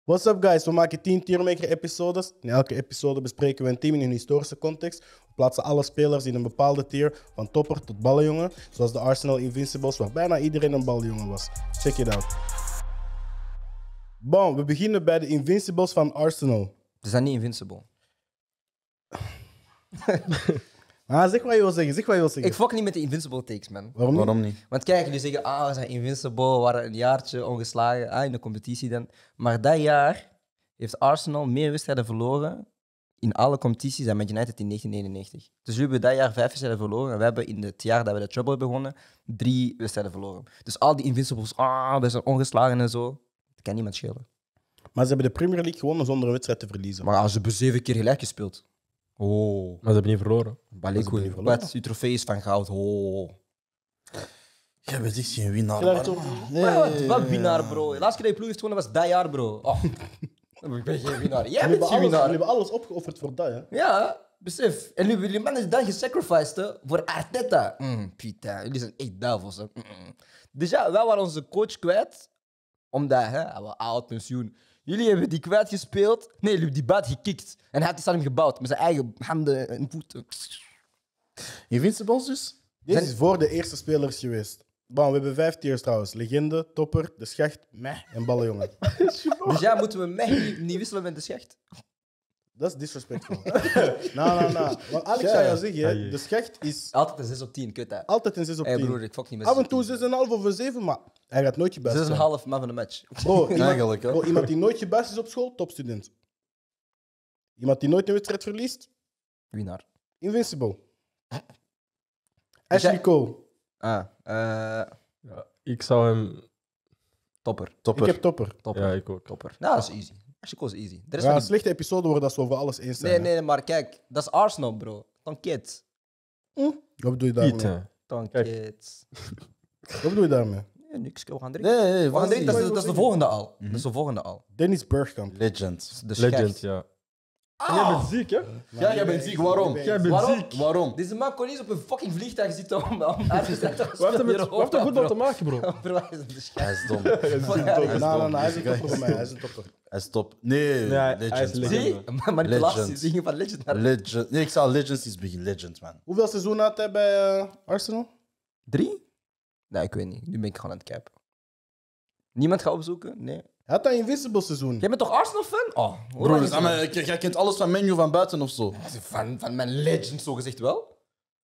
What's up guys, we maken 10 tiermaker-episodes. In elke episode bespreken we een team in een historische context. We plaatsen alle spelers in een bepaalde tier, van topper tot ballenjongen. Zoals de Arsenal Invincibles, waar bijna iedereen een ballenjongen was. Check it out. Bon, we beginnen bij de Invincibles van Arsenal. Ze zijn niet invincible. Zeg wat je wil zeggen, Ik fuck niet met de invincible takes, man. Waarom niet? Want kijk, jullie zeggen, we zijn invincible, we waren een jaartje ongeslagen, in de competitie dan. Maar dat jaar heeft Arsenal meer wedstrijden verloren in alle competities dan met United in 1999. Dus jullie hebben dat jaar 5 wedstrijden verloren en we hebben in het jaar dat we de Trouble hebben gewonnen 3 wedstrijden verloren. Dus al die invincibles, we zijn ongeslagen en zo, dat kan niemand schelen. Maar ze hebben de Premier League gewonnen zonder een wedstrijd te verliezen. Maar ze hebben 7 keer gelijk gespeeld. Oh. Maar ze hebben niet verloren. Balikoe, wat? Je trofee is van goud. Oh. Jij bent echt geen winnaar. Wat winnaar, bro? De laatste keer dat je ploeg heeft gewonnen was dat jaar, bro. Oh. Ik ben geen winnaar. Jij bent geen Jullie winnaar. hebben alles opgeofferd voor dat, hè? Ja, besef. En jullie mannen zijn dan gesacrificed hè, voor Arteta. Putain, jullie zijn echt duivels. Hè. Dus ja, wij waren onze coach kwijt. Omdat, hij was oud, pensioen. Jullie hebben die kwijtgespeeld. Nee, jullie hebben die buit gekikt. En hij had die stadion gebouwd met zijn eigen handen en voeten. Invincibles dus? Dit is voor de eerste spelers geweest. Bon, we hebben 5 tiers trouwens. Legende, topper, de schacht, meh en ballenjongen. Dus ja, moeten we mij niet wisselen met de schacht? Dat is disrespectful. Nou. Want Alex zou jou zeggen, hè, de schacht is Altijd een 6 op 10, kut hè. altijd een 6 op 10. Hey broer, ik fuck niet met Af en toe 6,5 of een 7, maar hij gaat nooit gebuist zijn. 6,5 man van de match. Bro, Eigenlijk, hè? iemand die nooit gebuist is op school, topstudent. Iemand die nooit een wedstrijd verliest, Winnaar. invincible. Ashley Cole, Ja, ik zou hem... Topper. ik Topper. heb topper. Topper. Ja, ik ook. Topper. Nou, dat is easy. Als je is easy. Er is Ja, van een die- slechte episode worden dat ze over alles eens zijn. Nee, maar kijk, dat is Arsenal, bro. Don't kids. Wat bedoel je Piet, daarmee? hè. Don't Kijk. kids. Wat bedoel je daarmee? Nee, niks. We gaan direct. Nee, We gaan direct. Dat is Wat de zeg je? volgende al. Dat is de volgende al. Dennis Bergkamp. Legend. De Legend, schacht. ja. En jij bent ziek, hè? Ja, jij bent ziek. Waarom? Jij bent Waarom? ziek. Waarom? Deze man kon niet op een fucking vliegtuig zitten om uit te zetten. Wat heeft dat voetbal te maken, bro? Bro, hij is een de Hij schacht. is dom. Nou, hij is een topper voor mij. Hij is een topper. Hij is top. Nee, hij is Legend. legend. Zie? Manipulatie. Legend. Zingen van Legend naar Legend. Nee, ik zou Legends iets beginnen. Legend, man. Hoeveel seizoenen had hij bij Arsenal? 3? Nee, ik weet niet. Nu ben ik gewoon aan het kijken. Niemand gaat opzoeken? Nee. Hij had een invincible seizoen. Jij bent toch Arsenal-fan? Oh, hoe Bro, lang dus, is het? jij kent alles van menu van buiten of zo. Van mijn legend, zo gezegd wel.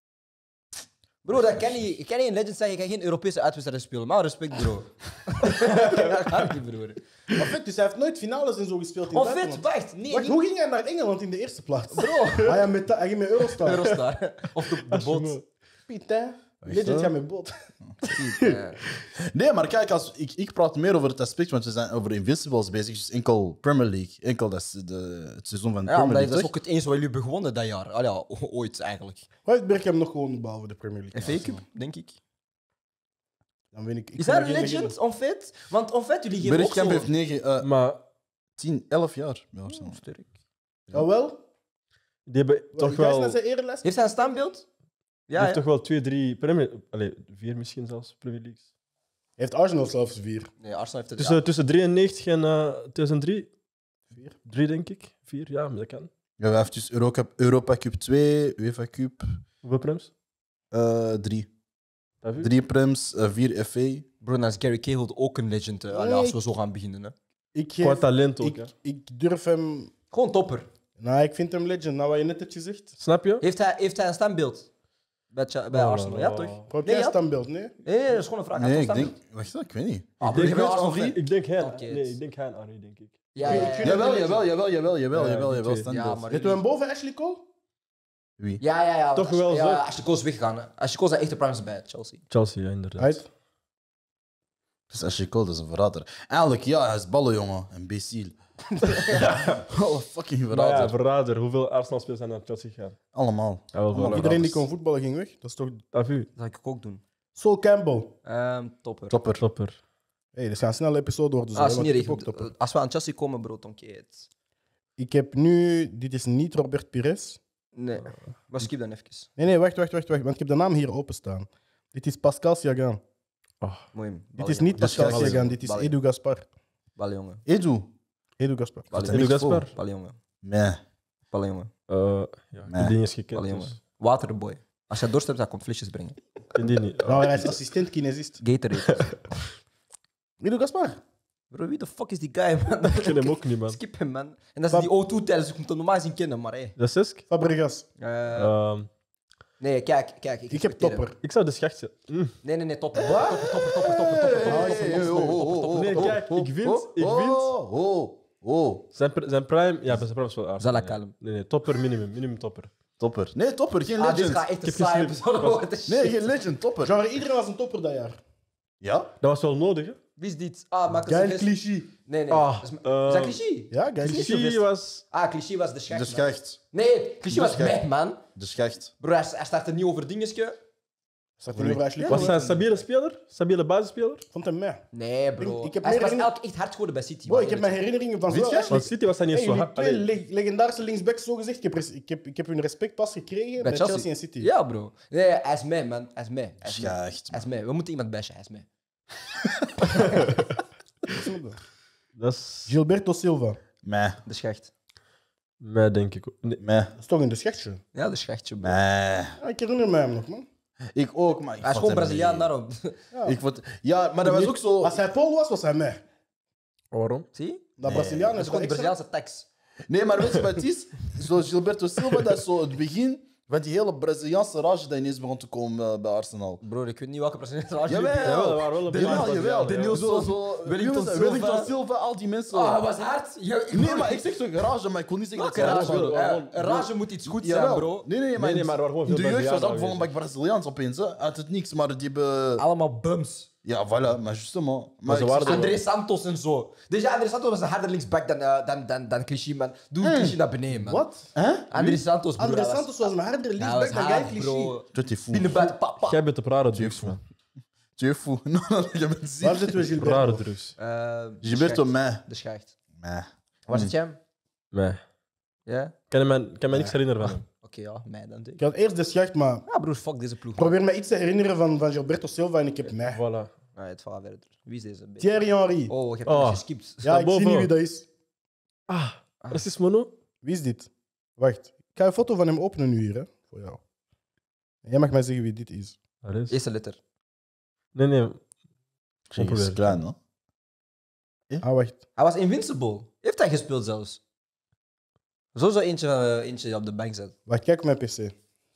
Bro, dat kan niet. Je kan niet een legend zijn, je kan geen Europese uitwedstrijden spelen. Maar respect, bro. Dat gaat niet, broer. Maar vet, dus hij heeft nooit finales en zo gespeeld in Oh, het vet, buitenland. wacht. Nee, Wacht, niet hoe ging hij naar Engeland in de eerste plaats? bro. Hij ging met Eurostar. Eurostar. Of de boot. Piet, hè? Legend gaat met boot. Nee, maar kijk, ik praat meer over het aspect, want we zijn over Invincibles bezig. Dus enkel Premier League. Enkel dat is het seizoen van de Ja, Premier omdat League, dat is toch? ook het eens wat jullie hebben gewonnen dat jaar. Al ja, ooit eigenlijk. Wat heeft Bergkamp nog gewonnen behalve de Premier League? FA Cup, denk ik. Dan weet ik. Is hij een legend, onfit? Want onfit, jullie geven ook Bergkamp zo... heeft 9, Maar 10, 11 jaar bij Arsenal. Sterk. Jawel? die hebben toch Ga eens wel... naar zijn erelijst. Heeft hij een standbeeld? Die Ja, heeft ja. toch wel 2, 3 Premier... Allee, 4 misschien zelfs, Premier Leagues. Heeft Arsenal zelfs 4. Nee, Arsenal heeft het... Tussen 93 en 2003? 3, denk ik. 4, ja, maar dat kan. Ja, hij heeft dus Europa Cup 2, UEFA Cup Hoeveel Prems? 3. Dat is u? 3 Prems, 4 FA. Bro, dan is Gary Cahill ook een legend. Allee, als we zo gaan beginnen. Hè. Ik, Qua geef, talent ook, hè. ik durf hem... Gewoon topper. Nou, ik vind hem legend. Nou, wat je net hebt gezegd. Snap je? Heeft hij een standbeeld? Bij Arsenal, ja toch? Wat Nee, jij ja. standbeeld, nee? Nee, dat is gewoon een vraag. Nee, ik Hij heeft denk... Wacht, ik weet niet. Ah, Ik bro, denk je bent wel Arsenal-fan? Ik denk hij. Oké, Nee, ik denk hij en Henry, denk ik. Ja, ja, ja. Jawel. Ja, Standbeeld. maar- Zetten we hem boven Ashley Cole? Wie? Ja. Toch Als- wel ja, zo. als je koos weggegaan. Hè. Als je koos zijn echte primes bij Chelsea. Chelsea, ja, inderdaad. Uit. Dus Ashley Cole, dat is een verrader. Eigenlijk, ja, hij is ballenjongen. Imbeciel. Oh, fucking Maar ja, verrader. verrader. Hoeveel Arsenal-spelers zijn naar Chelsea gegaan? Allemaal. Ja, wel veel. Iedereen die kon voetballen ging weg. Dat is toch... Dat is u. Dat zou ik ook doen. Sol Campbell. Topper. Topper. Topper. Hey, dit gaat een snelle episode worden. Zo, Ah, hè, want smerig. ik heb ook topper. Als we aan Chelsea komen, bro, dan het. Ik heb nu... Dit is niet Robert Pires. Nee, maar skip dan even. Nee, wacht. Want ik heb de naam hier openstaan. Dit is Pascal Siagan. Mooi. Dit is niet Dus Pascal jij- Siagan, dit is Ballen. Edu Gaspar. Ballen, jongen. Edu. Edu Gaspar. Edu Gaspar. Baljongen. Nee. Baljongen. Ja, Nee. die ding is gekend. Baljongen. Dus. Waterboy. Als je dorst hebt, dan komt flesjes brengen. Ken die niet. Nou, hij is assistent kinesist. Gatorade. Edu Gaspar. Bro, wie de fuck is die guy, man? Ik ken hem ook niet, man. Skip hem, man. En dat is die O2-tijdens. Ik moet hem normaal gezien kennen, maar hé. Dat is Sisk? Fabregas. Nee, kijk. Ik heb respecteer hem. topper. Ik zou de schacht zetten. Nee, topper. Topper. Nee, kijk, ik vind zijn prime... Ja, zijn prime is wel aardig. Zala Ja. kalm. Nee, topper, minimum topper. Topper. Nee, topper, geen Ah, dit legend. gaat echt een Ik heb saai geen episode worden. Nee, geen legend, topper. Genre, iedereen was een topper dat jaar. Ja? Dat was wel nodig, hè? Wie is dit? Ah, maak Geil een cliché. Nee. Ah, Is dat cliché? Ja, geil Cliché. cliché. Cliché was... Ah, cliché was de schecht. De man. schacht. Nee, cliché was schecht. mij, man. De schacht. Bro, hij startte niet over dingetje. Staat hij nu over Ashley Was Cole? hij een stabiele speler? Stabiele basisspeler? Vond hem mee. Nee, bro. Ik heb Hij meer was herinner- elke echt hard geworden bij City. Bro, man. ik heb mijn herinneringen van Weet zowel je? Ashley... Want City was hij niet Hey, zo jullie hard. twee Allee, legendarische linksbacks, zo gezegd. Ik heb hun respect pas gekregen bij Chelsea en City. Ja, bro. Nee, hij is mij, man. Hij is mij. Hij is mij. Schacht. Hij is mij. We moeten iemand bashen, hij is mij. dat is... Gilberto Silva. Meh. De schecht. Mij, denk ik ook. Nee. Meh. Dat is toch in de schechtje. Ja, de schechtje, bro. Meh. Ja, ik herinner me hem nog, man. Ik ook, maar ik Hij is vond gewoon hem Braziliaan, niet. daarom. Ik vond... Ja, maar dat was ook zo... Als hij Paul was hij mee. Waarom? Zie je? Dat Nee, Braziliaan Dat is is gewoon die extra. Braziliaanse tax. Nee, maar weet je wat het is? Zo Gilberto Silva, dat is zo het begin van die hele Braziliaanse rage dat ineens begon te komen bij Arsenal. Bro, ik weet niet welke Braziliaanse rage. Jawel. Jawel, dat waren wel een beetje Jawel, Brazilianen, jawel. ja. Zo, Wellington Silva, al die mensen. Ah, hij was hard. Nee, maar ik zeg toch rage, maar ik kon niet zeggen dat Welke ze rage? rage waren. waren. Een rage moet iets goed zijn, Jawel. bro. Nee, Nee, maar er waren gewoon in de veel jeugd was Brazilianen ook vol een bak Braziliaans opeens, hè. Uit het niks, maar die hebben... Allemaal bums. Ja, voilà, maar justement. Maar ze ik waren zeg er- toch- André Santos en zo. Dus ja, André Santos was een harder linksback dan Clichy, man. Doe Clichy naar beneden, man. Wat? André Santos, bro. André hij was- Santos was een harder hij was linksback dan hard, Guy bro. Clichy. Tot die Binnen buiten, papa. Jij bent op rare drugs, man. Tu es fou. Non, je bent ziek. Waar zitten we Gilberto? Rare drugs. Gilberto, meh. De schacht. Meh. Waar zit jij hem? Nee. Ja? Kan mij niks herinneren van hem. Oké, ja, mij dan. Ik had eerst de schacht, maar Ja, broer, fuck deze ploeg. probeer me iets te herinneren van Gilberto Silva en ik heb mij. Voilà. Nee, het gaat verder. Wie is deze? Thierry Henry. Oh, ik heb Oh. hem geskipt. Ja, ik zie boven. niet wie dat is. Ah, Racisme Mono? Wie is dit? Wacht. Ik ga een foto van hem openen nu hier, hè. Voor jou. En jij mag mij zeggen wie dit is. Eerste letter. Nee. Zeg, is klein, hoor. Ah, wacht. Hij was invincible. Heeft hij gespeeld zelfs? Sowieso eentje op de bank zet. Wacht, kijk op mijn PC.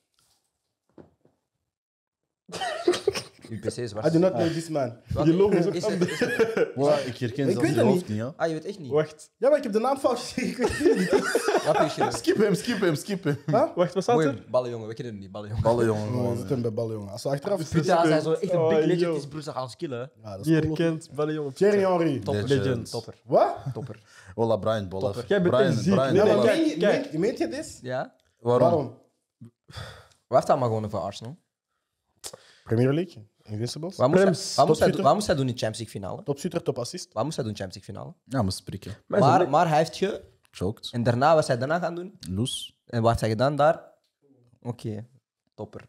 Uw PC is I do waar. not know this man. Die logo is ook Is anders. Wow, ik herken Ik zelfs weet die dat hoofd niet. niet, ja. Ah, je weet echt niet. Wacht, Ja, maar ik heb de naam fout gezegd. Ik weet het niet. Wat heb je Skip hem. wacht, wat staat er? Mooi, ballenjongen. We kennen hem niet, ballenjongen. Ballen, jongen. Oh, we gewoon. zitten bij ballen, jongen. Als ze achteraf... Putain, als hij zo echt een Oh, big legend yo. is, broer, ze gaan skillen. Ja, dat Die is cool. herkent Ballen jongen. Thierry Henry. Topper. Legend. Topper. Wat? Topper. Voilà, Brian Bolle. Topper. Jij bent echt ziek. Ja, Nee, maar kijk, meen je- kijk. meent je dit? Ja? Waarom? Waarom? Wat heeft hij maar gewonnen voor Arsenal? Premier League, Invincibles. Wat moest, hij, Prems, wat, moest hij, topshooter. wat moest hij doen in Champions League finale? Top shooter, top assist. Wat moest hij doen in Champions League finale? Ja, maar spreken. Maar hij heeft ge... Choked. En daarna, wat hij daarna gaan doen? Loes. En wat heeft hij gedaan daar? Oké, topper.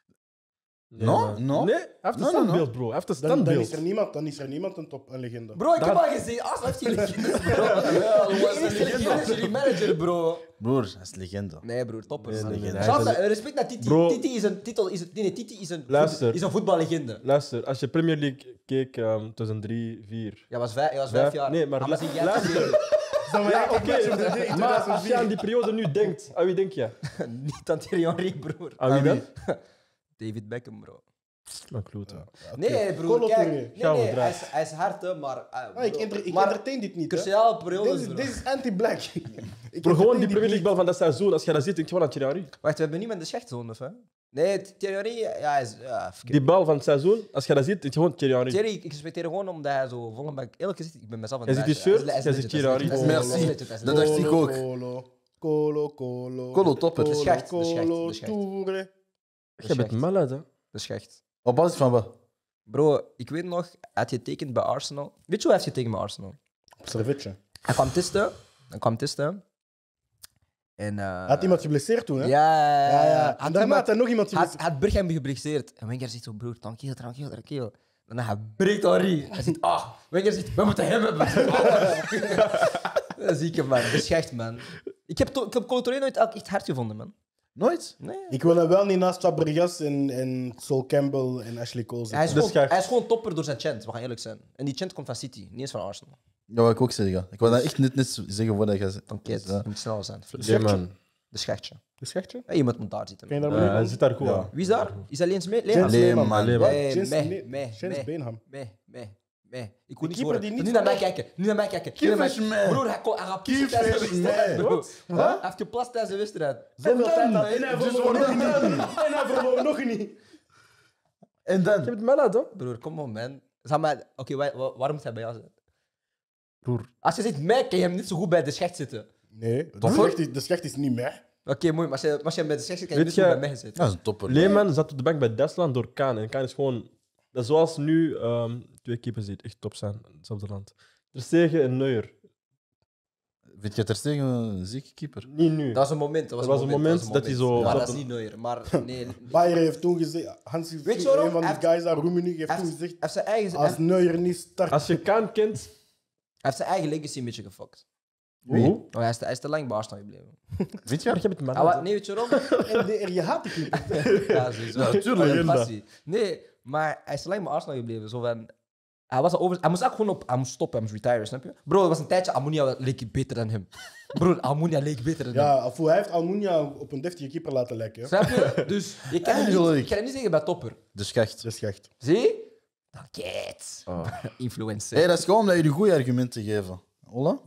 No? No? Nee, hij heeft een No, no, no. standbeeld, bro. Hij heeft een Dan standbeeld. is er niemand een legende. Bro, ik heb al gezien. Arsenal heeft geen legendes, bro. Wie is de legende? Jullie manager, bro. Broer, hij is legende. Nee, broer, topper. Nee, nee, nee, nee. Shout Hij is out, respect naar Titi. Bro. Titi is een titel. Titi Luister. is een voetballegende. Luister, als je Premier League keek 2003, 4. Hij was 5 jaar. Nee, maar Amazing, jij luister. Ja, oké. Maar als je aan die... die periode nu denkt, aan wie denk je? Niet aan Thierry Henry, broer. Aan wie dan? David Beckham, bro. Maar kloot. Nee, broer, Kolo kijk. Touré. Nee, Gaan we nee, eruit. hij is hard, hè, maar... Ik maar entertain dit niet, hè. cruciale periodes, Deze bro. deze is anti-black. Bro, gewoon die Premier League bal van dat seizoen, als je dat ziet, denk je gewoon aan Thierry Henry. Wacht, we hebben niemand de schechtzoon, of hè? Nee, Thierry Henry, ja, hij is... Ja, Die bal van het seizoen, als je dat ziet, denk je gewoon Thierry Henry. Thierry, ik respecteer hem gewoon omdat hij zo volgens mij eerlijk gezegd, ik ben mezelf aan Hij ziet die shirt, hij ziet Thierry Henry. Merci. Dat dacht ik ook. Kolo. Kolo, topper. De schecht, de Kolo schecht, de schecht. Touré. Je bent malade, hè? De schecht. Op basis van wat? Bro, ik weet nog, hij had getekend bij Arsenal. Weet je hoe hij heeft getekend bij Arsenal? Servetje. Hij kwam testen. En... Had iemand geblesseerd toen, hè? Ja. En daarna had hij nog iemand Had geblesseerd. Berghem geblesseerd. En Wenger zegt zo, broer, tranquil. En dan hij breekt Henry. Hij zegt, Wenger zegt, we moeten hem hebben. Dat is zieke, man. Beschicht, man. Ik heb Kolo Touré nooit echt hard gevonden, man. Nooit? Nee. Ik wil hem wel niet naast Fabregas en Sol Campbell en Ashley Cole Hij is, zetten. gewoon, hij is gewoon topper door zijn chant, we gaan eerlijk zijn. En die chant komt van City, niet eens van Arsenal. Ja, wat ik ook zeggen. Ik wil dat echt net zeggen voordat je zegt. Van Kate, je moet snel zijn. Nee, man. De schechtje. De schechtje? Ja, iemand moet daar zitten. Ken je daar Hij mee? zit daar goed Ja. aan. Wie is daar? Is dat Leens mee? Jens Alleen, Lehmann. man. Lehmann. Jens Mee. Beenham. Ik wil niet keeper horen. die niet Niet naar mij kijken. Niet naar mij kijken. Niet naar mij Keeper is kijken. mee. Broer, hij gaat Keeper pissen tijdens de is wedstrijd. mee. bro. Huh? Hij heeft geplast tijdens de wedstrijd. Zoveel tijd al. En En hij verloor nog niet. En hij verloor nog niet. En Je dan? hebt Mella, toch? Broer, kom on, man. Zeg maar, oké, waarom moet hij bij jou zijn? Broer. Als je zegt mij, kan je hem niet zo goed bij de schecht zitten. Nee, de schecht is niet meer. Oké, mooi, maar als je bij de schecht zit, kan je Weet niet zo je- goed bij mij zitten. Dat is een topper. Lehmann zat op de bank bij Duitsland door Kaan. En Kaan is gewoon... Dat is zoals nu twee keepers die echt top zijn in hetzelfde land. Ter Stegen en Neuer. Vind je Ter Stegen een zieke keeper? Niet nu. Dat was een moment. Er was een moment dat hij zo- Maar Ja. dat is niet Neuer. Maar nee. Bayern heeft toen gezegd, Hans, Weet je waarom? een van die Hij guys daar, Rummenigge, heeft Hij toen heeft gezegd, hij heeft zijn eigen... als Neuer niet start... Als je Kaan kent... Hij heeft zijn eigen legacy een beetje gefokt. Hoe? Oh, hij is te lang bij Arsenal gebleven. Weet Ja, je? je hebt het Ah, Mella. nee, weet je waarom? En je haat die clip. Ja, sowieso. Ja, tuurlijk. Oh, ja, Legenda. passie. Nee, maar hij is te lang bij Arsenal gebleven. Zo van, hij moest ook gewoon op... Hij moest stoppen, hij moest retire, snap je? Bro, er was een tijdje, Almunia leek beter dan hem. Broer, Almunia leek beter dan hem. Ja, hij heeft Almunia op een deftige keeper laten lekken. Snap je? Dus je kan, hem niet, Eigenlijk. je kan hem niet zeggen bij topper. De schecht. Dat is slecht. Zie? Dan kijk. Influencer. Hey, dat is gewoon om je goede argumenten geven. Hola?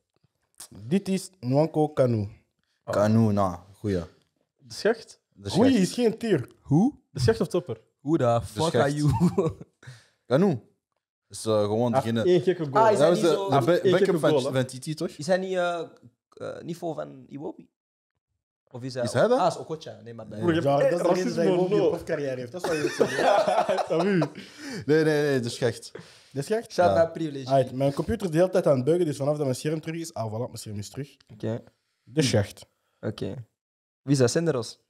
Dit is Nwanko Kanu. Kanu, nou, goeie. De Schecht? De Goeie schecht. is geen tier. Hoe? De Schecht of Topper? Hoe the fuck schecht. are you? Kanu. Is gewoon Hij heeft degene... één gekke goal. Ah, is Dat hij was niet de, zo- de Hij heeft één backup keer goal, hè? van Titi, toch? Is hij niet niveau van Iwobi? Of is hij... Is hij dat? Ah, is Okocha. Nee, maar bij... Broer, je Ja, hebt dat is de reden dat hij racisme ook een nul. profcarrière heeft. Dat zou je het zeggen. Dat u. Nee, de schecht. Dat is slecht? Shout Ja. out privilege. Alright, mijn computer is de hele tijd aan het buggen, dus vanaf dat mijn scherm terug is... Ah, voilà, mijn scherm is terug. Oké. De schecht. Oké. Wie is dat? Senderos?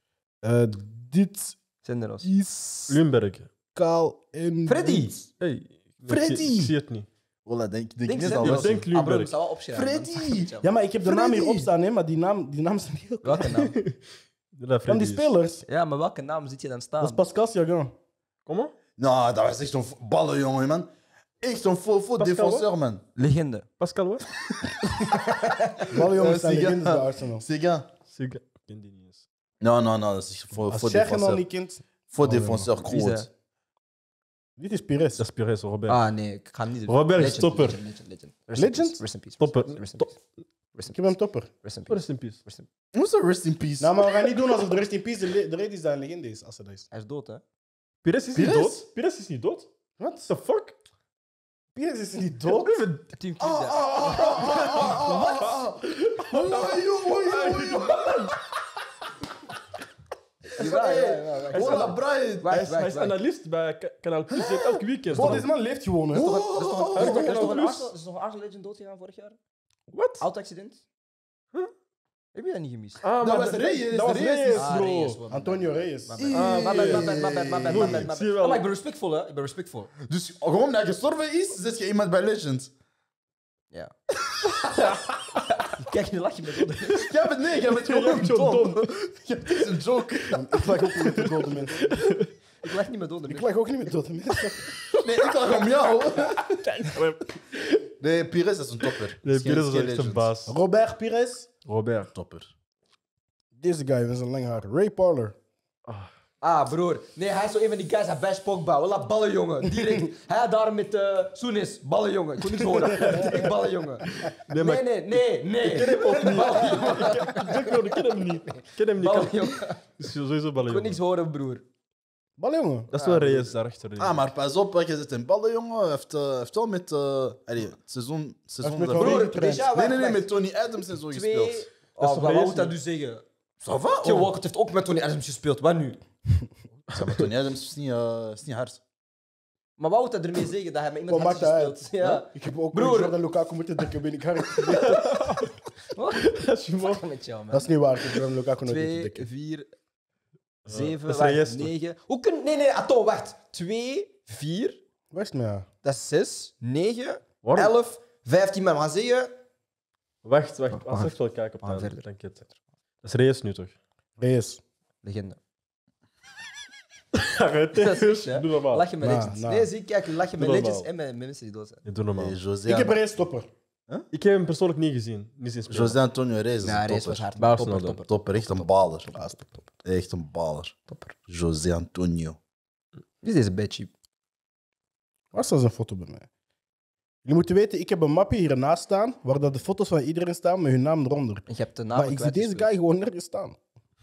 Dit Senderos. is Lumberg. kaal en... Freddy! Hey. Freddy! Ik zie het niet. Hola, denk Denk net al. Senderos. Denk Ah, bro, Lumberg. ik zal wel opschrijven. Freddy! man. Ja, maar ik heb de naam Freddy! hierop staan, hè, maar die naam is niet heel... Welke naam? Van die spelers. Ja, maar welke naam zit je dan staan? Dat is Pascal Siagan. Kom maar. Nou, dat was echt zo'n ballenjongen, man. Echt zo'n full Pascal, defenseur, man. Legende. Pascal wat? Alle jongens zijn Siga. legendes bij Arsenal. Siga. Siga. Ik ken die niet eens. Nou, dat is voor Als Schergen al defenseur. niet kent... Voor Oh, defenseur Wie is groot. dat? Dit is Pires. Dat is Pires, Robert. Ah, nee, ik ga hem niet... Robert is Legend, topper. Legend. Legend? Rest in peace. Topper. Rest in Top. peace. Rest in Ik heb hem peace. topper. Rest in Rest peace. in peace. Rest in Hoe is dat rest in peace? Nou, maar we gaan niet doen alsof de rest in peace de reden is dat een legende is, als ze dat is. Hij is dood, hè? Pires is niet Pires? dood. Pires is niet dood. Wat? What the fuck? Pires is niet dood? Team Oh, Hola, Brian. Wacht, Hij is analist bij Kanaal Plus. Hij heeft elk weekend. Bro, deze man leeft gewoon, hè. Er is Kanaal toch een Plus. Arsenal legend doodgegaan vorig jaar? Wat? Auto-accident? Heb je dat niet gemist? Ah, Dat maar was Reyes, Dat was Reyes. Reyes, Ah, bro. Reyes, man. Antonio Reyes. My bad. Zie je wel. Oh, maar ik ben respectvol, hè? Ik ben respectvol. Dus gewoon dat hij gestorven is, zet je iemand bij Legends. Ja. Kijk, nu lach je me zo. Ja, maar nee, jij bent Jij gewoon bent zo dom. dom. Ja, het is een joke. Ik lag ook niet met de dode mensen. Ik lach niet meer dood. Ik lag ook niet met dode mensen. Nee, ik lag om jou. Nee, Pires is een topper. Nee, Pires is geen echt een legend. baas. Robert Pires. Robert. Topper. Deze guy met zijn lang haar. Ray Parler. Ah, broer. Nee, hij is zo een van die guys, hij bij Pogba. Voilà, ballenjongen. Direct. Hij daar met Soenis. Ballenjongen. Ik wil niks horen. Direct ballenjongen. Nee, maar Nee. ik ken hem ook niet. Ik ken hem niet. Ik ken hem niet. Ballenjongen. Is sowieso Ik wil ballen. niks horen, broer. Ballenjongen. Dat is wel Reyes daarachter. Ah, maar pas op, je zit in ballen, jongen. Hij heeft wel met... allee, het seizoen met daarvoor- Broer, Broer, getraind. dus ja, Nee, wacht. met Tony Adams en zo gespeeld. Twee... Dat is Oh, toch wat Reyes moet dat niet? nu zeggen? Ça va? Theo Walcott heeft ook met Tony Adams gespeeld. Wat nu? Ja, maar Tony Adams is niet hard. Maar wat moet dat ermee zeggen dat hij met iemand Wat heeft maakt hij gespeeld? uit? Ja. Ik heb ook Broer. met Jordan Lukaku moeten denken, ben ik hard. Dat is je man. Fuck met jou, man. Dat is niet waar, ik heb Jordan Lukaku nooit moeten 2, dekken. 4, dat 7, is Reyes, 9. Hoe kun... Nee, Atto, wacht. 2, 4, Waar is het nou? dat is 6, 9, Waarom? 11, 15. Maar we gaan zeggen Wacht. Als ik wel kijken op gaan de verder. enquête. Dat is Reyes nu toch? Reyes. Legende. Arrête, Dat is echt, hè? doe normaal. Lach je met Nah, legends. nah. Nee, zie, kijk, lach je met Doe legends normaal. en met mensen die dood zijn. Doe normaal. Hey, Ik heb Reyes topper. Ik heb hem persoonlijk niet gezien. Niet zien spelen. José Antonio Reyes is Ja, een Reyes was topper. hard. Bij Topper, Arsenal topper. Topper, echt een baler. Ja, is top. Echt een baler. Topper. José Antonio. Wie is deze bad cheap? Waar staat een foto bij mij? Jullie moeten weten, ik heb een mapje hiernaast staan, waar dat de foto's van iedereen staan met hun naam eronder. En je hebt de naam Maar ik zie deze guy gewoon nergens staan.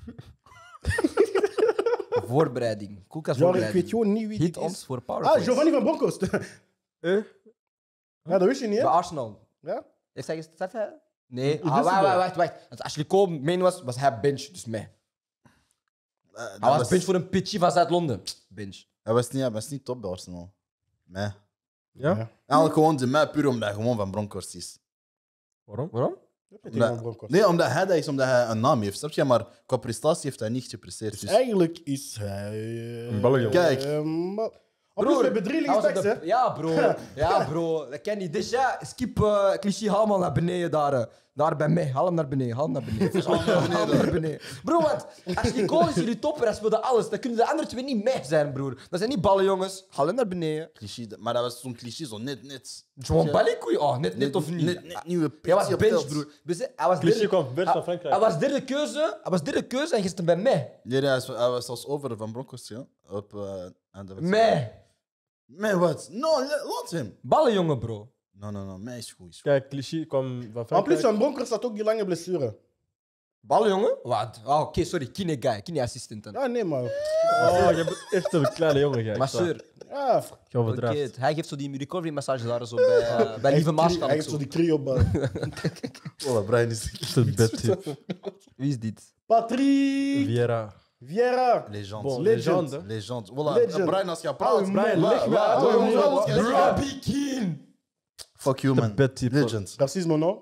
Voorbereiding. Koelkast Ja, ik voorbereiding. weet gewoon niet wie Hit dit ons is. voor Ah, PowerPoint. Giovanni van Bronckhorst. Eh? Ja, dat wist je niet, Bij hè? Arsenal. Ja? Heeft hij gestart? Hè? Nee. wist het Wacht. Want als jullie komen, meen was hij bench, dus mee. Hij was bench voor een pitchie van Zuid-Londen. Bench. Hij was niet top bij Arsenal. Nee. Ja? Eigenlijk gewoon de mij puur omdat hij gewoon van Bronkhorst is. Waarom? Waarom? Nee, omdat hij dat is, omdat hij een naam heeft. Snap je? Maar qua prestatie heeft hij niet gepresteerd. Dus Eigenlijk is hij... Een ballenjongen. Kijk. Op plus, we hebben 3 hij was op linksbacks, de- hè? Ja, bro. Ja, bro. Dat ken je. Dus ja, skip cliché allemaal naar beneden daar. Daar bij mij. Haal hem naar beneden. Haal hem naar beneden. Haal hem naar beneden. Bro, want als je goal is, jullie topper. Hij speelde alles. Dan kunnen de andere twee niet mee zijn, broer. Dat zijn niet ballen, jongens. Haal hem naar beneden. cliché, maar dat was zo'n cliché, zo net. Gewoon balikoei. Oh, net of niet. Net nieuwe Hij was pitje op bench, veld. broer. Dus hij was Cliché derde- kwam vers van Frankrijk. Hij was derde keuze en gisteren bij mij. Nee, hij was zelfs over van Bronkhorst, ja. Op, aan de wedstrijd. Mij. Man, wat? No, laat hem. Ballenjongen, bro. No, mij is goed. Kijk, cliché kwam van Maar plus, Frankrijk. van Bronckhorst had ook die lange blessure. Ballenjongen? Wat? Oh, oké, sorry. Kine guy. Kine assistent. Dan. Ja, nee, maar... Oh, je bent echt een kleine jongen, gek. Maar sir, Ja, Je overdrijft. hij geeft zo die recovery massage daar zo bij Lieve Maarschalk. Hij heeft zo. zo die cryo bij. Oh, Brian is Echt een bedtip. Wie is dit? Patrick Vieira. Vieira. legend. Bon, Legend. legende. Legend. Voilà, Legend. Brian, als je Oh, praat, man. Brian, leg me uit. Robbie Keane! fuck you, man. bedtip. Legend. Racisme, no?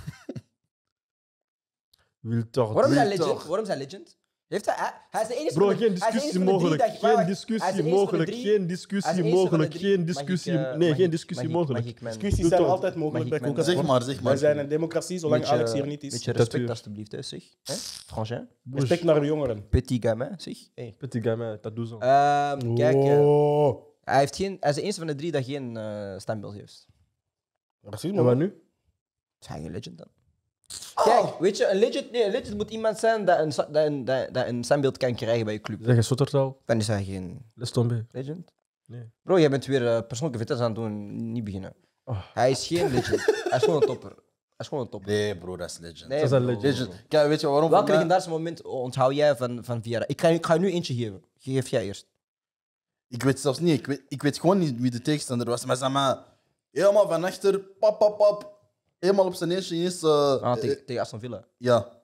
Wiltord. Waarom is hij Wil legend? toch? Waarom is hij legend? Hij is de enige Bro, van de- geen hij is de discussie enige van de mogelijk. drie dat- Geen Hij is de discussie enige van de mogelijk. drie- Geen hij is de discussie enige van de mogelijk. drie. Geen Mag discussie. ik, Nee, mag geen ik- discussie mag ik- mogelijk. mag ik mijn- Discussies Doe zijn toch. altijd mogelijk bij Mag ik Koelkast. Zeg maar. Wij zijn een democratie, zolang Beetje- Alex hier niet is. Beetje Statuur. respect alstublieft, hè, zeg. Hè? Frangin. Respect naar de jongeren. Petit gamin, zeg. Hey. Petit gamin, dat doet zo. Kijk, Oh. hij is de enige van de drie dat geen standbeeld heeft. Racisme, En wat man. nu? Is hij geen legend dan? Kijk, weet je, een legend moet iemand zijn dat een standbeeld kan krijgen bij je club. Zeg je Sottertaal? Dan is hij geen Les tomber. legend. Nee. Bro, jij bent weer persoonlijke vitesse aan het doen, niet beginnen. Oh. Hij is geen legend. Hij is gewoon een topper. Hij is gewoon een topper. Nee, bro, dat is legend. Nee, Dat is een bro. legend. Legend. Kijk, weet je waarom? Welke voor mij- legendarische moment onthoud jij van Vieira? Ik ga je nu eentje geven. Geef jij eerst. Ik weet zelfs niet. Ik weet gewoon niet wie de tegenstander was. Maar zeg maar, helemaal van achter, pap. Helemaal op zijn eerste is. Tegen Aston Villa. Ja.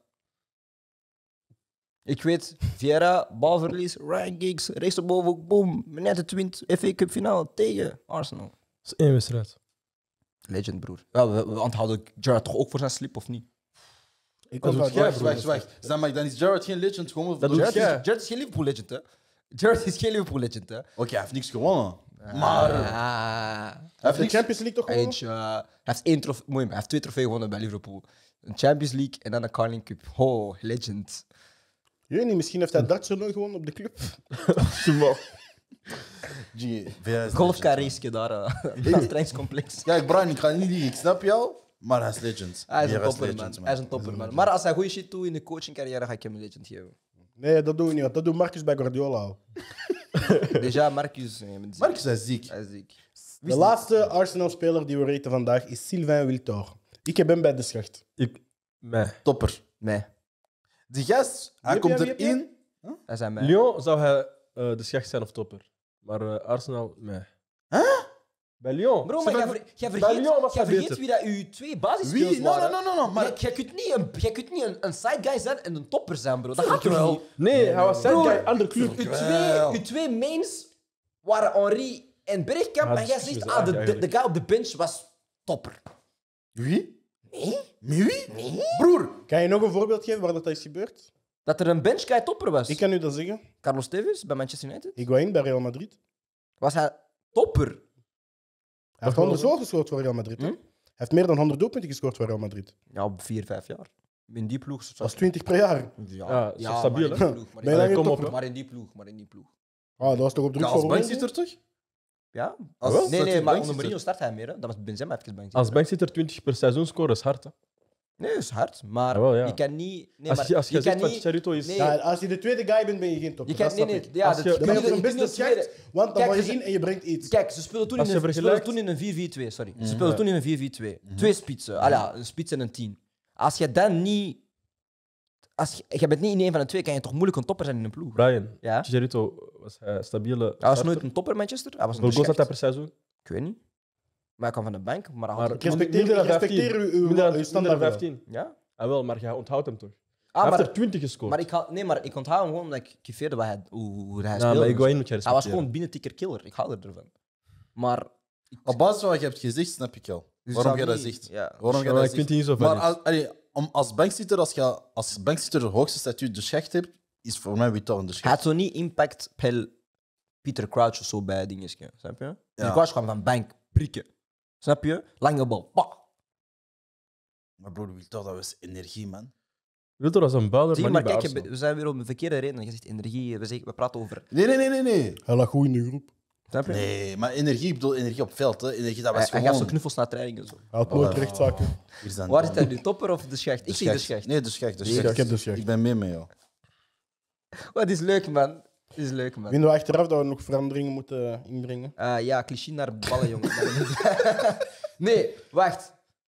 Ik weet, Vieira, balverlies, Ryan Giggs, race erboven, boom. Net de Twint, FA Cup finale tegen Arsenal. Dat is één wedstrijd. Legend, broer. Ja, we onthouden Gerrard toch ook voor zijn slip, of niet? Ik Dat kom doet van jij, Gerrard. Wacht. Zeg maar, dan is Gerrard geen legend. Gewoon Dat voor- doet Oké, jij. Gerrard is geen Liverpool legend, hè? Gerrard is geen Liverpool legend, hè? hij heeft niks gewonnen. Maar hij Hij heeft De niks. Champions League toch gewoon? Eentje, hij heeft hij heeft 2 trofeeën gewonnen bij Liverpool. Een Champions League en dan een Carling Cup. Oh, legend. Je weet niet, misschien heeft hij darttoernooi gewonnen op de club. Golfcarré daar, in het trainingscomplex. Kijk, Brian, ik ga niet liegen. Ik snap jou. Maar hij is legend. Hij is een Vieira topper, legend, man. Hij is een topper, man. Maar als hij goede shit doet in de coachingcarrière, ga ik hem een legend geven. Nee, dat doen we niet. Want dat doet Marcus bij Guardiola al. Déjà, Marcus. Marcus is ziek. Hij is ziek. De laatste Arsenal-speler die we raten vandaag is Sylvain Wiltord. Ik heb hem bij de schacht. Nee. Topper. Nee, Die gast, hij heb komt jij, wie heb erin. hij zijn mij. Lyon zou hij de schacht zijn of topper. Maar Arsenal, nee. Bij Lyon. Bro, Ze maar van- jij bij Lyon was hij vergeet beter. wie dat uw twee basisspelers Wie? No. waren. Maar Jij kunt niet een side guy zijn en een topper zijn, bro. Dat gaat toch wel. niet? Nee, hij was zijn Broer, guy, andere club. Uw twee mains waren Henri en Bergkamp. Ja, en jij dat is zegt, eigenlijk. de guy op de bench was topper. wie? Nee? Wie? Broer, Kan je nog een voorbeeld geven waar dat is gebeurd? Dat er een bench guy topper was. Ik kan u dat zeggen. Carlos Tevez bij Manchester United. Higuaín bij Real Madrid. Was hij topper? Hij heeft 100 goals gescoord voor Real Madrid. hè? Hm? Hij heeft meer dan 100 doelpunten gescoord voor Real Madrid. Ja, op 4-5 jaar. In die ploeg. Dat is 20 per jaar. Ja, is stabiel, maar hè? in die ploeg, maar in Ben je die lang kom in op, top? hè? maar in die ploeg. Ah, dat was toch op druk Ja, voor als Ronaldo? bankzitter toch? Ja? Als- Nee, dat nee, hij maar onder bankzitter. Mourinho start hij meer. Hè? Dat was Benzema even bank. Als bankzitter 20 per seizoen scoren is hard, hè? Nee, dat is hard. Maar Jawel, ja. je kan niet... Nee, Als maar je, als je je zegt kan van niet... Chicharito is... Nee. Ja, als je de tweede guy bent, ben je geen top. Je kan, nee, nee. Ja, Als je- dat- Dan ben je ik voor een ben business de tweede. check, want dan Kijk, val je ze- in en je brengt iets. Kijk, ze speelden toen Als in je een, vergelijkt- speelden toen in een 4-4-2, sorry. Ze speelden toen in een 4-4-2. Twee spitsen. Ah ja, een spits en een 10. Als je dan niet... Als je bent niet in een van de twee, kan je toch moeilijk een topper zijn in een ploeg. Brian, Ja? Chicharito was hij stabiele Hij was starter. nooit een topper, Manchester. Hij was een Hoeveel goals had hij beschacht. per seizoen? Ik weet niet. Maar hij kwam van de bank. Maar hij Maar had... Ik respecteer, minder dan ik respecteer 15. uw Minder dan standaard. 15. Ja? Ah, wel, maar jij onthoudt hem toch? Ah, Hij maar, heeft er 20 gescoord. maar ik onthoud hem gewoon omdat ik kiffeerde wat hij, hoe hij Ja, speelde. maar Higuaín moet je Hij was respecteren. gewoon binnentikker killer. Ik hou ervan. Maar... Op basis van wat je hebt gezegd, snap ik al. Dus Waarom zou jij dat niet- zegt. Ja. Waarom jij Maar dat ik vind zegt. die niet zo Maar valid. als bankzitter, als bankzitter de hoogste statuut de schecht hebt, is voor mij wie toch een de Hij schecht. had zo niet impact per Peter Crouch of zo bij dingetjes. Snap je? Ja. Peter Crouch kwam van bank prikken. Snap je? Lange bal. Pak. Maar broer, wil toch dat was energie, man. Wiltor was een bouwer, Zie maar je, niet maar bij kijk, Arsenal. we zijn weer op een verkeerde reden. Je zegt energie, we praten over. Nee. Hij lag goed in de groep. Snap je? Nee, maar energie, ik bedoel energie op veld. Hè. Energie, dat was Hij gaf zo gewoon... knuffels naar training en zo. Hij had nooit Oh. rechtszaken. Hier zijn Waar is dan- hij nu? Topper of de schecht? Ik zie de schecht. Nee, de schecht. De Nee, schecht. ik heb de schecht. Ik ben mee met jou. Wat is leuk, man. Is leuk, man. Vinden we achteraf dat we nog veranderingen moeten inbrengen? Ja, cliché naar ballen, jongen. Nee, wacht.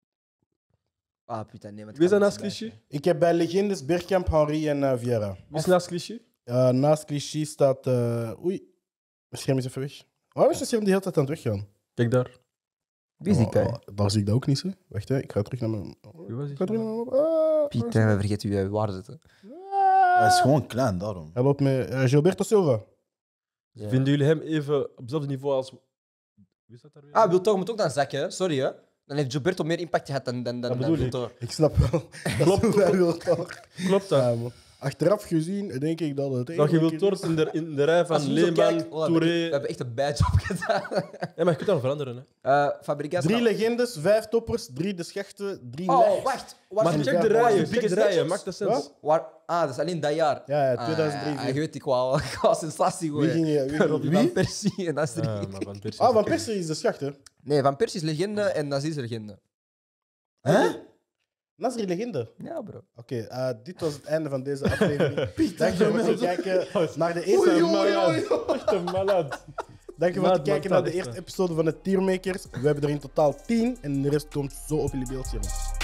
Ah, putain, nee. want Wie is ik dat kan naast niet Clichy? Ik heb bij Legendes Bergkamp, Henry en Vieira. Wie is naast Clichy? Naast Clichy staat... oei, mijn scherm is even weg. Waarom is mijn scherm de hele tijd aan het weggaan? Kijk daar. Wie is die guy? Daar zie ik dat ook niet, hè. Wacht, hè. Ik ga terug naar mijn... Wie was Ik ga die? terug naar mijn... Putain, we vergeten wie wij waren zitten. Hij is gewoon klein, daarom. Hij loopt met Gilberto Silva. Vinden jullie hem even op hetzelfde niveau als... Wie is dat daar weer? Ah, Wiltor moet ook dan zakken, hè? Sorry, hè? Dan heeft Gilberto meer impact gehad dan Dat bedoel ik. Wiltor. Ik snap wel. Klopt. Hij wil toch. Klopt dat? Ja, man. Achteraf gezien denk ik dat het... Dat je wilt Tort in de rij van Als we zo Leeman, kijken, oh, we Touré... hebben echt een bad job gedaan. Ja, maar je kunt dat veranderen. Hè. Fabregas. 3 legendes, 5 toppers, 3 de schechten, 3 Oh, lijst. wacht. Maar check check de de rijen, rijen, check check de de rijen. rijen. Maakt dat sens? Wat? Dat is alleen dat jaar. Ja, 2003. Je weet, ik wou sensatie Wie gooien. ging je... Wie ging Robbie je? van Persie en dat is Ja, drie. maar Van Persie. Ah, Van Persie is de schacht, hè? Nee, Van Persie is legende en Nazi is legende. Hè? Nasri legende. Ja, bro. Oké, dit was het einde van deze aflevering. Dank je voor het kijken naar de eerste... Echt een malad. Dank je voor het Maat, kijken naar de echt, eerste episode van de Tiermakers. We hebben er in totaal 10 en de rest komt zo op jullie beeldscherm.